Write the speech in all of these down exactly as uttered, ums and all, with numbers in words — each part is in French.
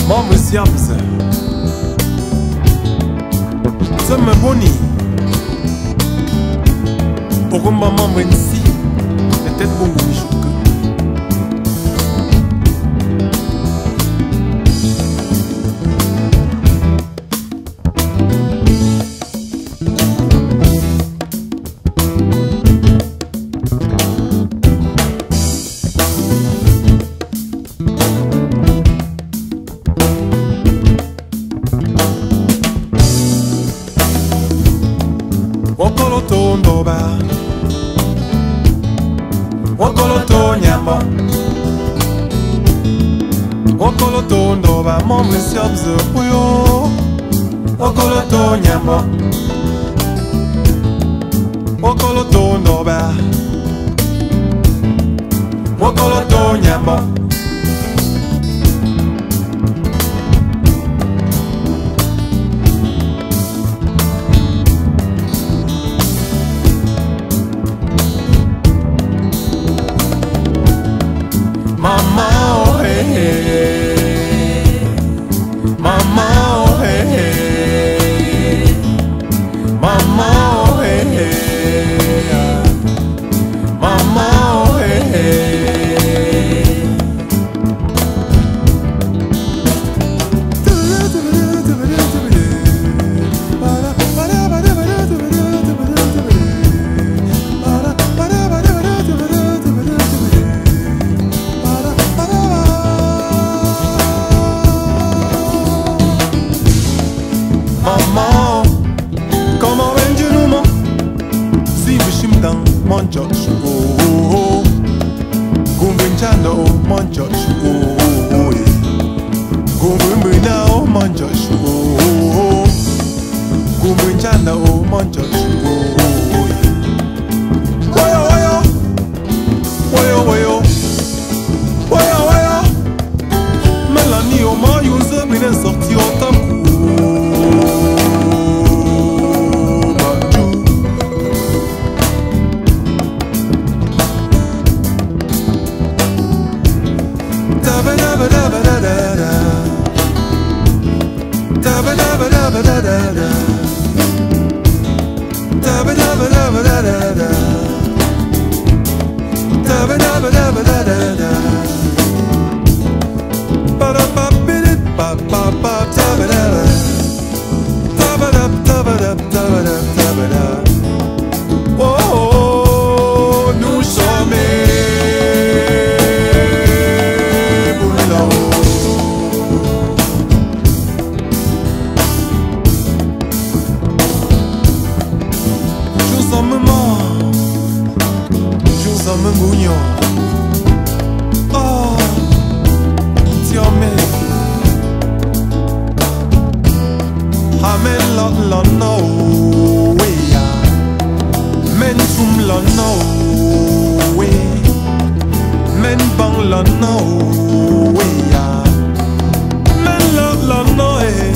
Mom is yams. Some boni. Pour maman ici, la tête bon bouchou. Okoloto ndoba mom siobze puyo. Okoloto nyamo. Okoloto ndoba. Okoloto nyamo. Mama oh hey hey. Mama oh hey hey. Mama oh hey hey. Mama oh hey hey. Maman, comment veux-tu nous man? Si vous chimdang, mon Josh, oh oh oh. Gumbinchano, mon Josh, oh oh oh. Gumbinchana, oh mon Josh, oh oh oh. Gumbinchana, oh mon Josh, oh oh oh. Wayo wayo, wayo wayo, wayo wayo. Melanie, oh mon, you se mine sorti au temps. Oh, nous sommes oh, tiame, amen la la no way, men tum la no way, men bang la no way, men la la no way.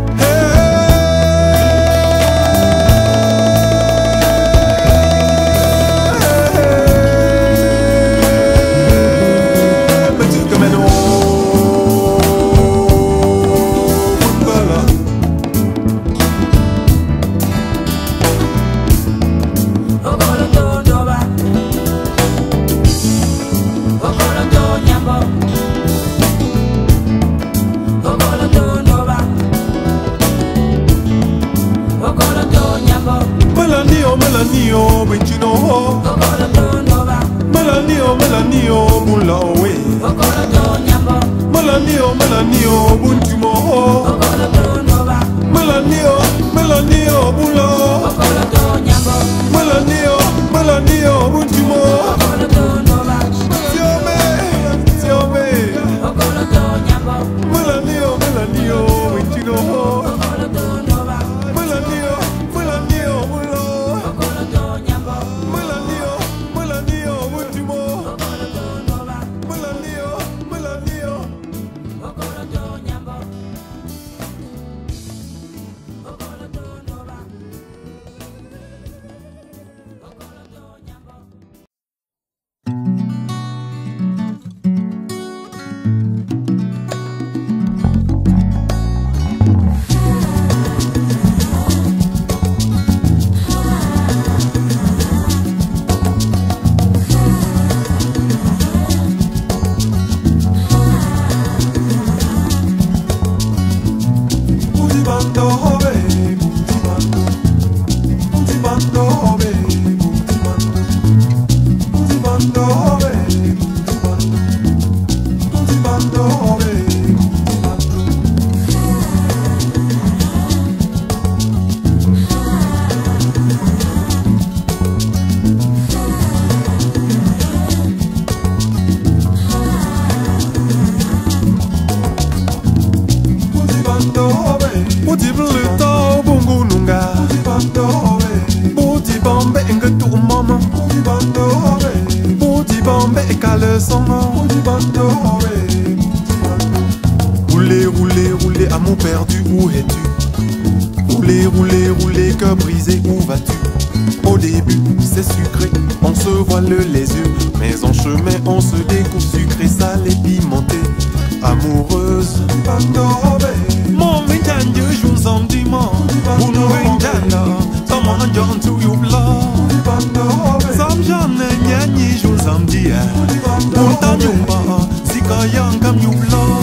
Melanie, oh, but you know, Melanie, oh, Melanie, oh, Mula, away. Melanie, oh, Melanie, oh, Buntimo, Melanie, oh, Melanie, oh, Mula, Melanie, oh, Melanie, oh, Buntimo. Rouler, rouler, rouler, amour perdu, où es-tu? Rouler, rouler, rouler, cœur brisé, où vas-tu? Au début, c'est sucré, on se voile les yeux, mais en chemin, on se découvre sucré, salé, pimenté. Amoureuse, mon vintan, je joue en dimanche. Mon vintan, some on John to you love. Some John and Yanni joue en dia. Mon tanyumba, Zika young come you love.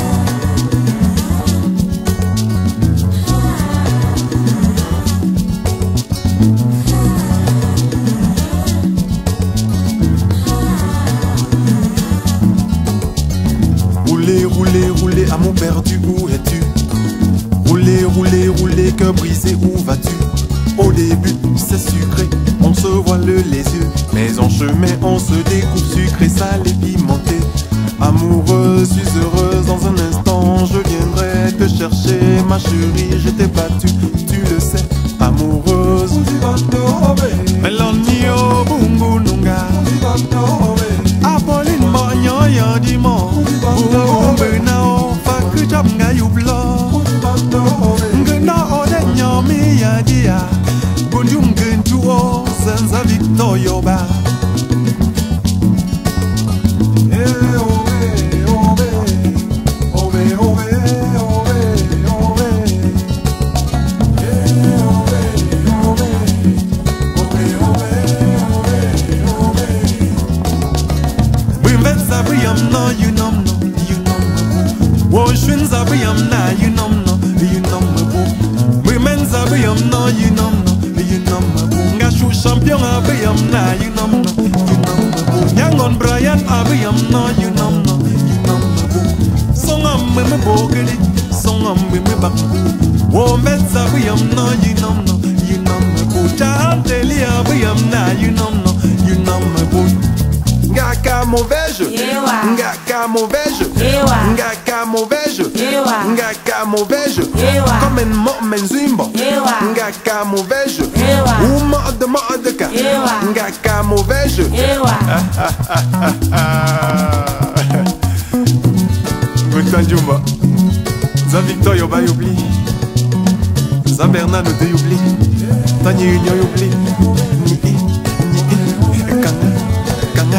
Rouler, rouler, rouler, amour perdu, où es-tu? Rouler, rouler, rouler, cœur brisé, où vas-tu? Au début, c'est sucré, on se voile les yeux, mais en chemin, on se découvre sucré, salé, pimenté. Amoureuse, suis heureuse, dans un instant, je viendrai te chercher, ma chérie, je t'ai battu, tu le sais, amoureuse. Melonio, bungu nunga, Apolline, moño, yandimo, bungu benao, faku chap nga yublo, ngena ode nyomi yadia, bunjum gentuo, senza Victorio ba. No, you know no, you know no. Woshwin Zabriam na, you know no, you know no. Women Zabriam no, you know no, you know no. Gashu champion Abriam na, you know no, you know no. Young on Brian Abriam no, you know no, you know no. Song on me me bogeli, song on me me back. Women Zabriam no, you know no, you know no. Jahan Deli Abriam na, you know no, you know no. Ngaka mauvaise, ngaka mauvaise, ngaka mauvaise, ngaka mauvaise, comme un mot menzimbo, ngaka mauvaise, ou mode mode ka, ngaka mauvaise. Good Jumba, za Victorio va youbli, za Bernard de youbli, Tani Union youbli, ni ni kanga kanga.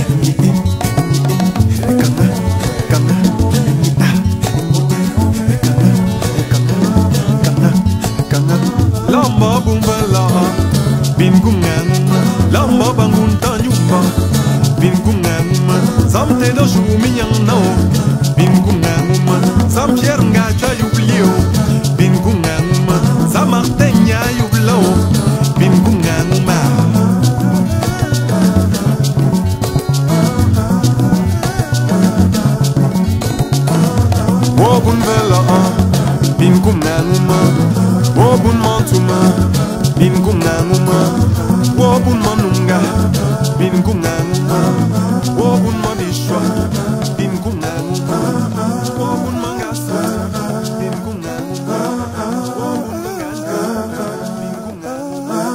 Lamba bumbala, bin kungan, lamba bangun tanyumba, bin kungan, zamte do shumiyang nao, bin kungan, zam pierre ngacha yublio, bin kungan, zam martenya yublo, bin kungan ma. Wobun vela, bin kungan ma. Wobun mantuma, bin kunganguma. Wobun manunga, bin kunganguma. Wobun manishwa, bin kunganguma. Wobun mangasa, bin kunganguma. Wobun mangasa, bin kunganguma.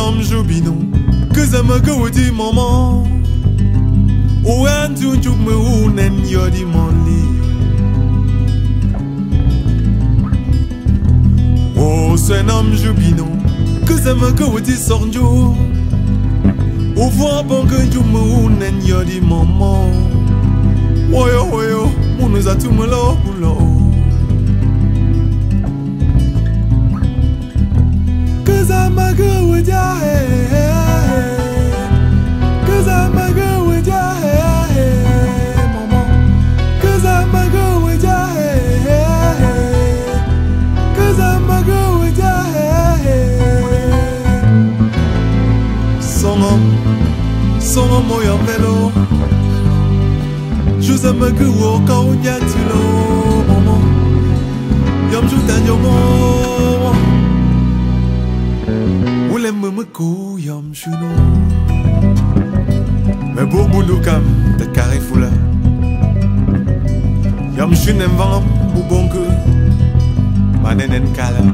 nom Jubino, que ça me go di maman. Ou un tu tu me unen yo di monli. Oh, ce nom Jubino, que ça me go di sornjo. Ou voit bon que tu me unen yo di maman. Woyo woyo, nous a tout me lo lo. Cause I'm a girl with your hair. Cause I'm a girl with your hair, mama. Cause I'm a girl with your hair. Cause I'm a girl with your hair. Songo, songo moyo velo. Jose me girl kau nyatilo, mama. Yam juta yomo. Oulem me kou yam chuno. Me bour boulou kam te carré foula. Yam chunem vam ou bon que manenen kala.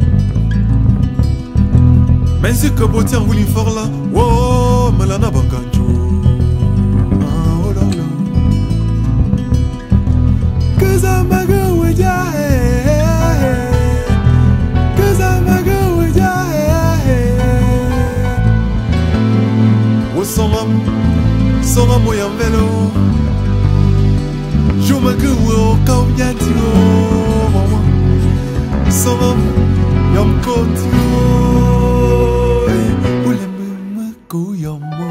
Men si que beau tiens vouli fort là. Wow, me lana bakancho. Ah oh là là. Cause I'm a girl with your hair. Cause I'm a girl with your hair. Oh songam, songam moyam velo. Je me guo kau nyatio. Songam yam kotio. Ule me me kou yam mo.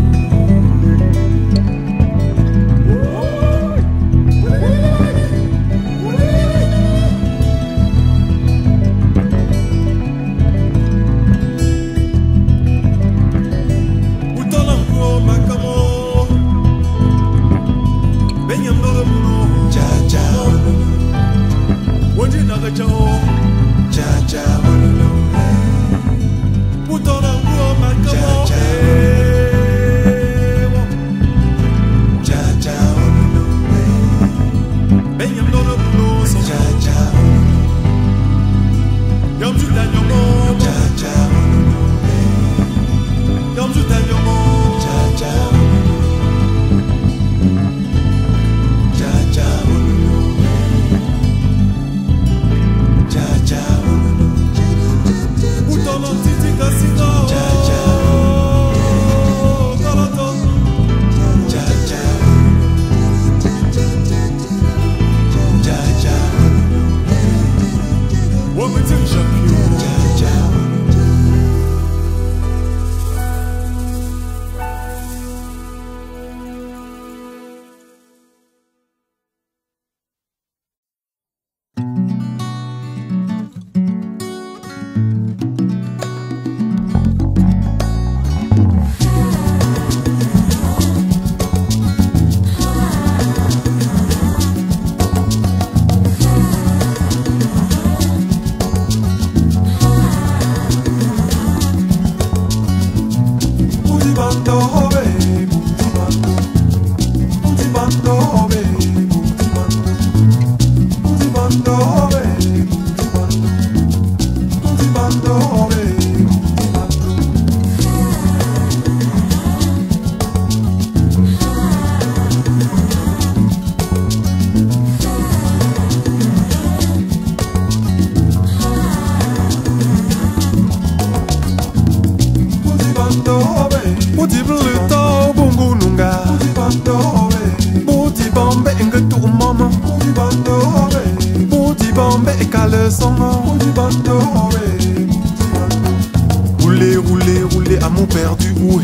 Roulez, roulez, roulez, amour perdu, où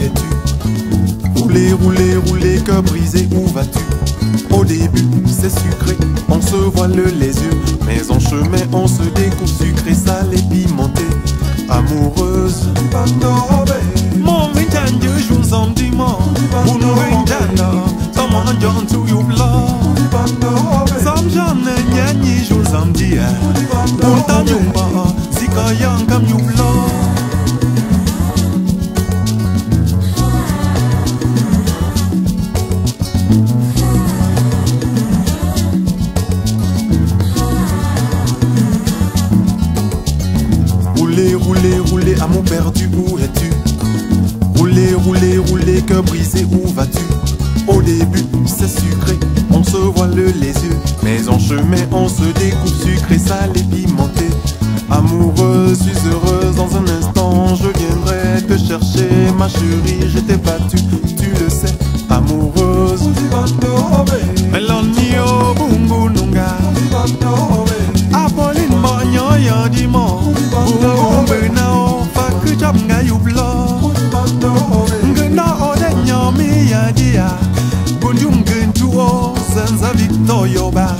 es-tu? Roulez, roulez, roulez, cœur brisé, où vas-tu? Au début, c'est sucré, on se voile les yeux, mais en chemin, on se découvre sucré, salé, pimenté. Amoureuse, mon vintan, je joue en dimanche. Pour nous vintan, comme on donne tout you love. Some j'en ai gagné, je joue en dia. Pour ta nyumba, si quand y'en comme you love. Roulez, roulez, roulez, amour perdu, où es-tu? rouler, rouler, cœur brisé, où vas-tu? Au début, c'est sucré, on se voile les yeux. Mais en chemin, on se découpe sucré, salé, pimenté. Amoureuse, suis heureuse, dans un instant, je viendrai te chercher. Ma chérie, je t'ai battu, tu le sais, amoureuse. Melonio, bungu nunga. Apolline, mornyo, yandimo. Bungu nao, faku chap nga yublo. Ngena ode nyomi yadia. Bunjum gentuo, sansa Victorio ba.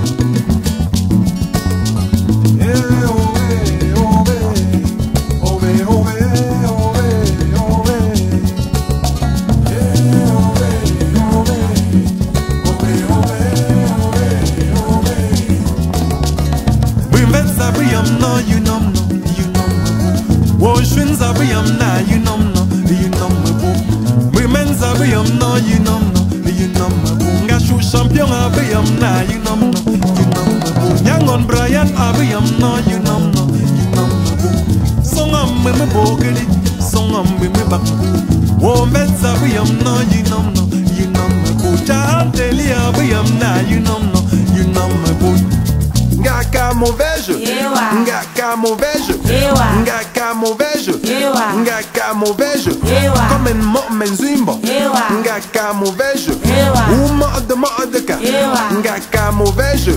No, you know no, you know no. Woshwin zabiyam na, you know no, you know me boo. Women zabiyam no, you know no, you know me boo. Ngashu champion abiyam na, you know no, you know me boo. Yangon Brian abiyam no, you know no, you know me boo. Songam me me bogeli, songam me me baku. Women zabiyam no, you know no, you know me boo. Chanteli abiyam na, you know no, you know me boo. Ngaka mauvais jeu, ngaka mauvais jeu, ngaka mauvais jeu, ngaka mauvais jeu, comme un mot menzimbo, ngaka mauvais jeu, ou mode mode ka, ngaka mauvais jeu.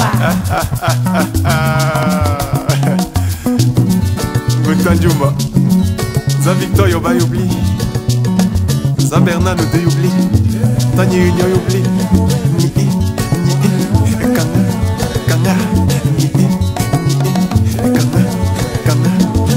Goutanjumba, za Victorio ba yubli, za Bernard te yubli, Tani Union yubli, ni ni kanga. Kanga, kanga, kanga,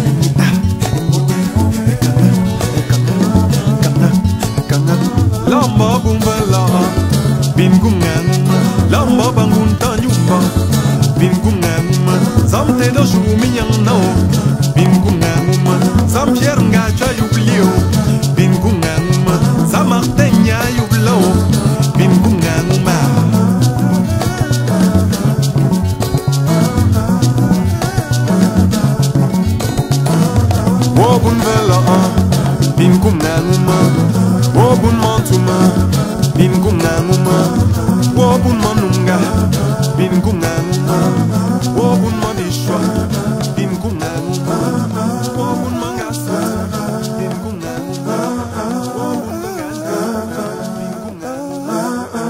kanga, kanga. Lamba bumba la, bingungan. Lamba bangun tanyumba, bingungan. Zamte do shumiyang nao, bingungan. Zam Pierre ngacha yublio, bingungan. Zam Martenya yublo, bingungan ma. Wobun vela, binkum nanguma. Wobun mantuma, binkum nanguma. Wobun manunga, binkum nanguma. Wobun manishwa, binkum nanguma. Wobun mangasa, binkum nanguma. Wobun mangasa, binkum nanguma.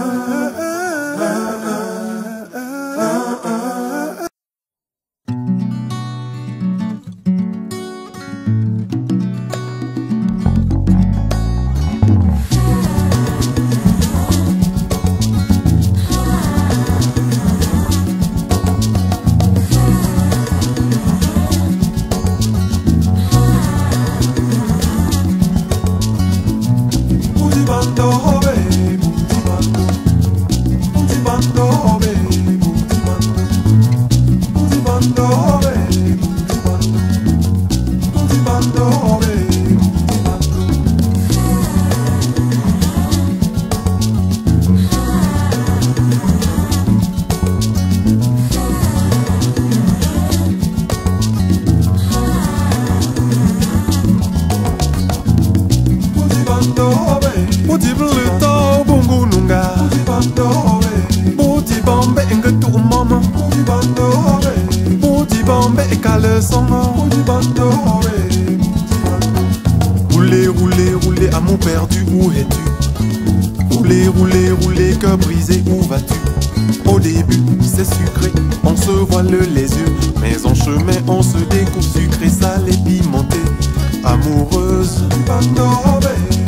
Rouler, rouler, rouler, amour perdu, où es-tu? Rouler, rouler, rouler, cœur brisé, où vas-tu? Au début, c'est sucré, on se voile les yeux. Mais en chemin, on se découpe sucré, salé, pimenté. Amoureuse,